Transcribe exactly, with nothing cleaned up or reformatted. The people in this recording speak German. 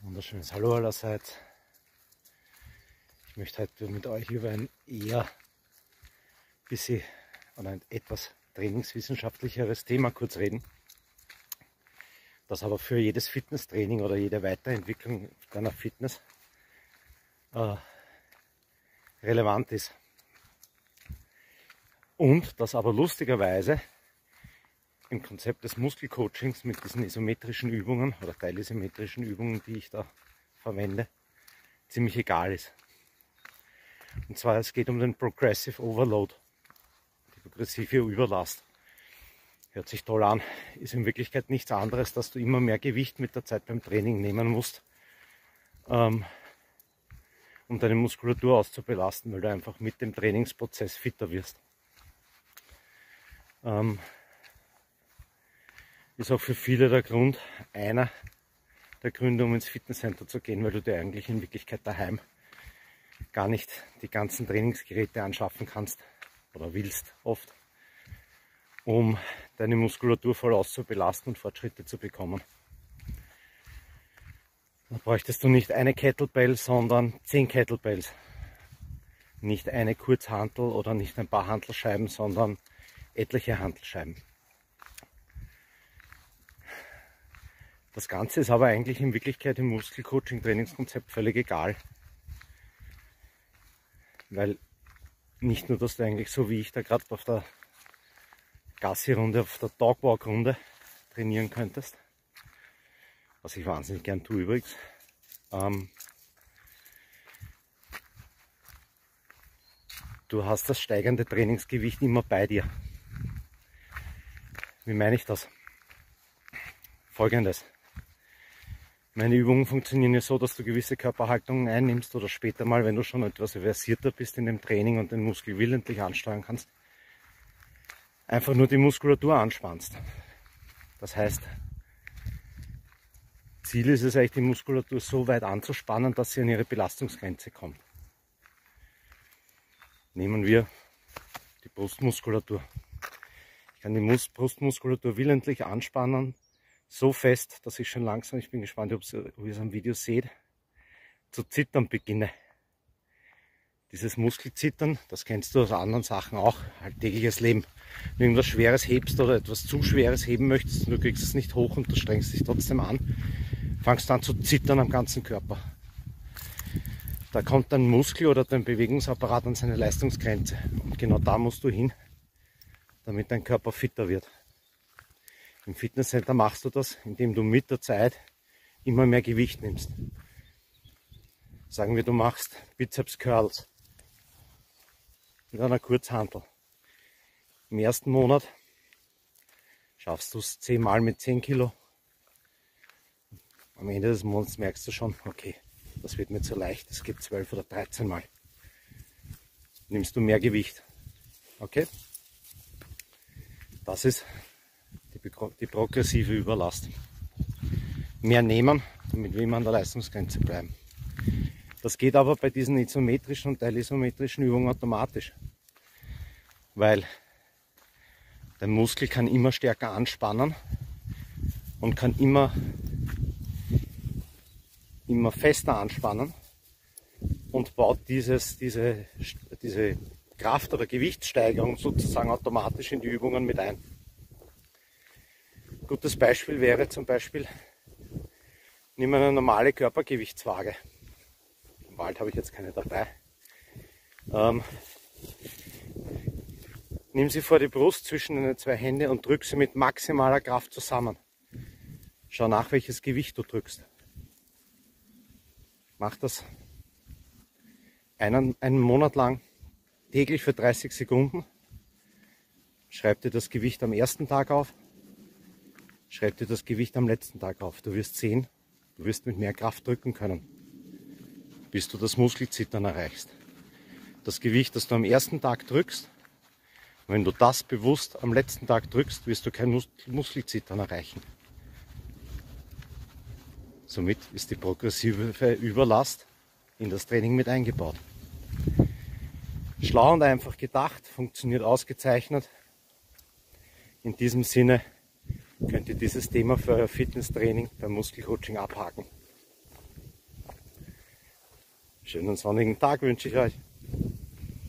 Wunderschönes Hallo allerseits. Ich möchte heute mit euch über ein eher bisschen oder ein etwas trainingswissenschaftlicheres Thema kurz reden, das aber für jedes Fitnesstraining oder jede Weiterentwicklung deiner Fitness äh, relevant ist. Und das aber lustigerweise im Konzept des Muskelcoachings mit diesen isometrischen Übungen oder teilisometrischen Übungen, die ich da verwende, ziemlich egal ist. Und zwar, es geht um den Progressive Overload, die progressive Überlast. Hört sich toll an, ist in Wirklichkeit nichts anderes, dass du immer mehr Gewicht mit der Zeit beim Training nehmen musst, ähm, um deine Muskulatur auszubelasten, weil du einfach mit dem Trainingsprozess fitter wirst. Ähm, ist auch für viele der Grund, einer der Gründe, um ins Fitnesscenter zu gehen, weil du dir eigentlich in Wirklichkeit daheim gar nicht die ganzen Trainingsgeräte anschaffen kannst oder willst oft, um deine Muskulatur voll auszubelasten und Fortschritte zu bekommen. Da bräuchtest du nicht eine Kettlebell, sondern zehn Kettlebells. Nicht eine Kurzhantel oder nicht ein paar Hantelscheiben, sondern etliche Hantelscheiben. Das Ganze ist aber eigentlich in Wirklichkeit im Muskelcoaching-Trainingskonzept völlig egal. Weil nicht nur, dass du eigentlich so wie ich da gerade auf der Gassi-Runde, auf der Dogwalk-Runde trainieren könntest, was ich wahnsinnig gern tue übrigens, ähm, du hast das steigende Trainingsgewicht immer bei dir. Wie meine ich das? Folgendes. Meine Übungen funktionieren ja so, dass du gewisse Körperhaltungen einnimmst oder später mal, wenn du schon etwas versierter bist in dem Training und den Muskel willentlich ansteuern kannst, einfach nur die Muskulatur anspannst. Das heißt, Ziel ist es eigentlich, die Muskulatur so weit anzuspannen, dass sie an ihre Belastungsgrenze kommt. Nehmen wir die Brustmuskulatur. Ich kann die Mus- Brustmuskulatur willentlich anspannen, so fest, dass ich schon langsam, ich bin gespannt, ob ihr es am Video seht, zu zittern beginne. Dieses Muskelzittern, das kennst du aus anderen Sachen auch, alltägliches Leben. Wenn du irgendwas Schweres hebst oder etwas zu Schweres heben möchtest und du kriegst es nicht hoch und du strengst dich trotzdem an, fangst an zu zittern am ganzen Körper. Da kommt dein Muskel oder dein Bewegungsapparat an seine Leistungsgrenze. Und genau da musst du hin, damit dein Körper fitter wird. Im Fitnesscenter machst du das, indem du mit der Zeit immer mehr Gewicht nimmst. Sagen wir, du machst Bizeps Curls mit einer Kurzhantel. Im ersten Monat schaffst du es zehn Mal mit zehn Kilo. Am Ende des Monats merkst du schon, okay, das wird mir zu leicht, es geht zwölf oder dreizehn Mal. Nimmst du mehr Gewicht. Okay? Das ist die, die progressive Überlast. Mehr nehmen, damit wir immer an der Leistungsgrenze bleiben. Das geht aber bei diesen isometrischen und teilisometrischen Übungen automatisch. Weil der Muskel kann immer stärker anspannen und kann immer, immer fester anspannen und baut dieses, diese, diese Kraft- oder Gewichtssteigerung sozusagen automatisch in die Übungen mit ein. Gutes Beispiel wäre zum Beispiel, nimm eine normale Körpergewichtswaage. Im Wald habe ich jetzt keine dabei. Ähm, nimm sie vor die Brust zwischen deine zwei Hände und drück sie mit maximaler Kraft zusammen. Schau nach, welches Gewicht du drückst. Mach das einen, einen Monat lang, täglich für dreißig Sekunden. Schreib dir das Gewicht am ersten Tag auf. Schreib dir das Gewicht am letzten Tag auf. Du wirst sehen, du wirst mit mehr Kraft drücken können, bis du das Muskelzittern erreichst. Das Gewicht, das du am ersten Tag drückst, wenn du das bewusst am letzten Tag drückst, wirst du kein Mus Muskelzittern erreichen. Somit ist die progressive Überlast in das Training mit eingebaut. Schlau und einfach gedacht, funktioniert ausgezeichnet. In diesem Sinne könnt ihr dieses Thema für euer Fitnesstraining beim Muskelcoaching abhaken. Schönen sonnigen Tag wünsche ich euch.